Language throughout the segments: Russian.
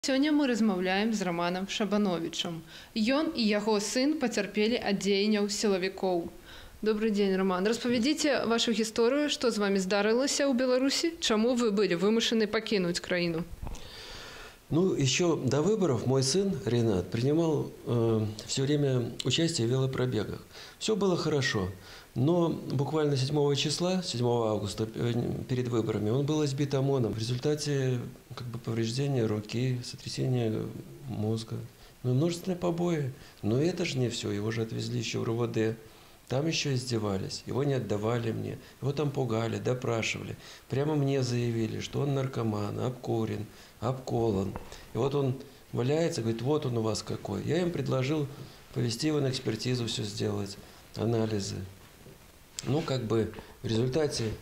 Сёння мы размаўляем з Романам Шабановичам. Ён і яго сын пацярпелі ад дзеянняў сілавікоў. Добрый день, Роман. Распавядзіце вашу гісторыю, што з вами здарылася ў Беларусі? Чаму вы былі вымушаны пакінуць краіну? Ну, еще до выборов мой сын Ренат принимал все время участие в велопробегах. Все было хорошо, но буквально 7 числа, 7 августа, перед выборами, он был избит ОМОНом в результате повреждения руки, сотрясения мозга, ну и множественные побои. Но это же не все, его же отвезли еще в РУВД. Там еще издевались, его не отдавали мне, его там пугали, допрашивали. Прямо мне заявили, что он наркоман, обкурен, обколон. И вот он валяется, говорит, вот он у вас какой. Я им предложил повезти его на экспертизу, все сделать, анализы. Ну, в результате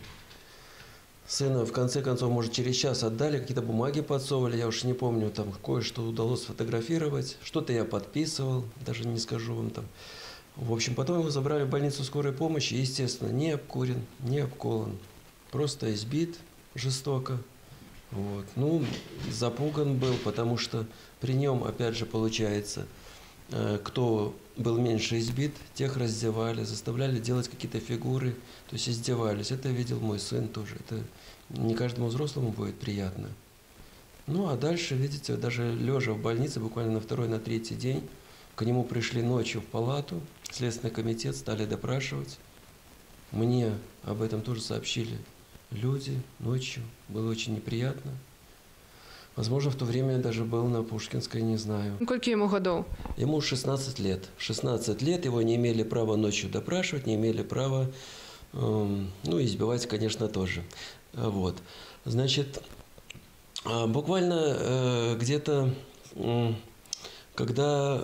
сына, в конце концов, может, через час отдали, какие-то бумаги подсовывали, я уж не помню, там кое-что удалось сфотографировать, что-то я подписывал, даже не скажу вам там. В общем, потом его забрали в больницу скорой помощи, естественно, не обкурен, не обколон, просто избит жестоко. Вот. Ну, запуган был, потому что при нем, опять же, получается, кто был меньше избит, тех раздевали, заставляли делать какие-то фигуры, то есть издевались. Это видел мой сын тоже, это не каждому взрослому будет приятно. Ну, а дальше, видите, даже лежа в больнице, буквально на второй, на третий день, к нему пришли ночью в палату, Следственный комитет, стали допрашивать. Мне об этом тоже сообщили люди ночью. Было очень неприятно. Возможно, в то время я даже был на Пушкинской, не знаю. Сколько ему годов? Ему 16 лет. 16 лет, его не имели права ночью допрашивать, не имели права, избивать, конечно, тоже. Вот. Значит, буквально где-то... Когда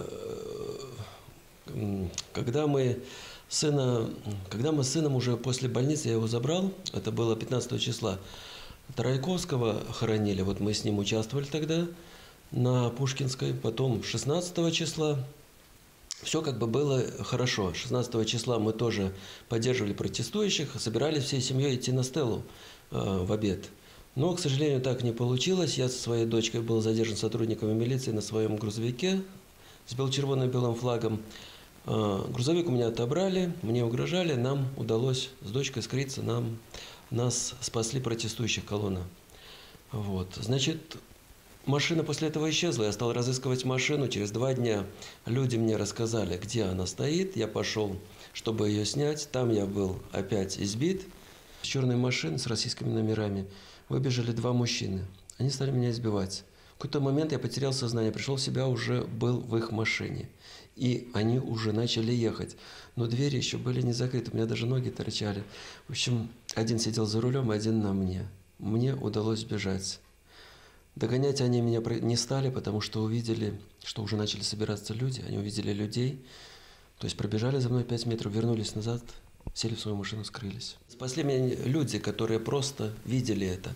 мы с сыном уже после больницы, я его забрал, это было 15 числа, Тарайковского хоронили, вот мы с ним участвовали тогда на Пушкинской, потом 16 числа, все было хорошо. 16 числа мы тоже поддерживали протестующих, собирались всей семьей идти на стелу в обед. Но, к сожалению, так не получилось. Я со своей дочкой был задержан сотрудниками милиции на своем грузовике с бело-червоным белым флагом. Грузовик у меня отобрали, мне угрожали, нам удалось с дочкой скрыться, нас спасли протестующих, колонна. Вот. Значит, машина после этого исчезла, я стал разыскивать машину. Через 2 дня люди мне рассказали, где она стоит. Я пошел, чтобы ее снять. Там я был опять избит. С черной машины с российскими номерами выбежали 2 мужчины. Они стали меня избивать. В какой-то момент я потерял сознание, пришел в себя, уже был в их машине. И они уже начали ехать. Но двери еще были не закрыты, у меня даже ноги торчали. В общем, один сидел за рулем, один на мне. Мне удалось бежать. Догонять они меня не стали, потому что увидели, что уже начали собираться люди. Они увидели людей. То есть пробежали за мной 5 метров, вернулись назад, сели в свою машину, скрылись. Спасли меня люди, которые просто видели это.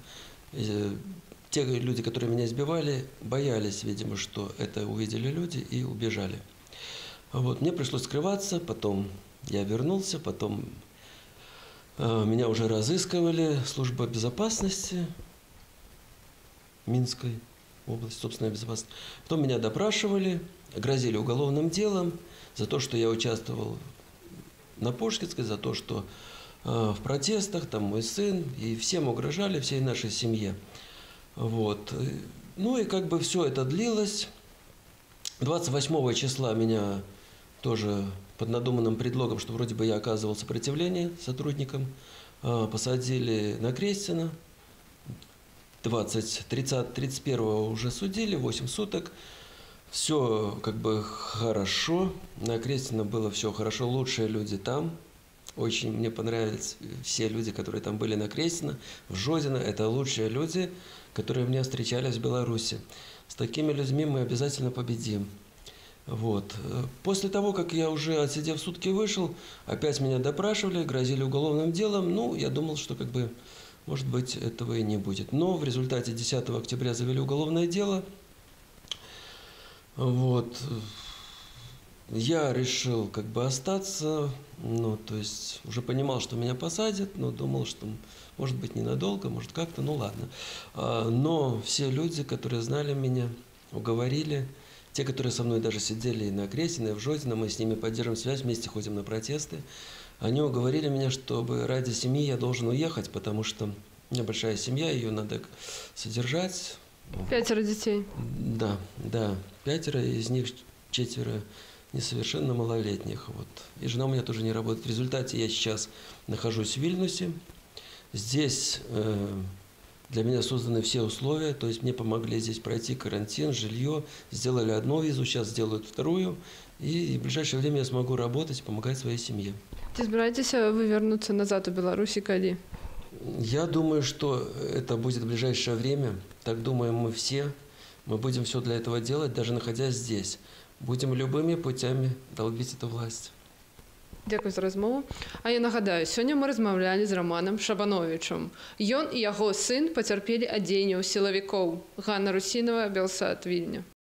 Те люди, которые меня избивали, боялись, видимо, что это увидели люди и убежали. Вот. Мне пришлось скрываться, потом я вернулся, потом меня уже разыскивали, служба безопасности Минской области, собственная безопасность. Потом меня допрашивали, грозили уголовным делом за то, что я участвовал на Пушкинской, за то, что в протестах, там мой сын, и всем угрожали, всей нашей семье. Вот. Ну и все это длилось. 28 числа меня тоже под надуманным предлогом, что вроде бы я оказывал сопротивление сотрудникам, посадили на Крестина. 31 уже судили, 8 суток. Все хорошо. На Крестина было все хорошо, лучшие люди там. Очень мне понравились все люди, которые там были на Крестина, в Жодино. Это лучшие люди, которые меня встречались в Беларуси. С такими людьми мы обязательно победим. Вот. После того, как я уже, отсидев сутки, вышел, опять меня допрашивали, грозили уголовным делом. Ну, я думал, что может быть, этого и не будет. Но в результате 10 октября завели уголовное дело. Вот. Я решил остаться, то есть уже понимал, что меня посадят, но думал, что может быть ненадолго, может как-то, ну ладно. Но все люди, которые знали меня, уговорили. Те, которые со мной даже сидели и на Кресино, и в Жодино, мы с ними поддерживаем связь, вместе ходим на протесты. Они уговорили меня, чтобы ради семьи я должен уехать, потому что у меня большая семья, ее надо содержать. 5 детей. Да, да, 5, из них 4 несовершенно малолетних. Вот. И жена у меня тоже не работает. В результате я сейчас нахожусь в Вильнюсе. Здесь для меня созданы все условия, то есть мне помогли здесь пройти карантин, жилье, сделали одну визу, сейчас сделают вторую, и в ближайшее время я смогу работать и помогать своей семье. Ці збираєтеся ви вернуться назад у Беларусі калі? Я думаю, что это будет в ближайшее время, так думаем мы все, мы будем все для этого делать, даже находясь здесь. Будем любыми путями долбить эту власть. Дзякуй за размову. А я нагадаю, сёння мы размаўлялі з Романам Шабановічам. Ён і яго сын пацярпелі ад дзеянняў сілавікоў. Ганна Русінова, Белсат, Вільня.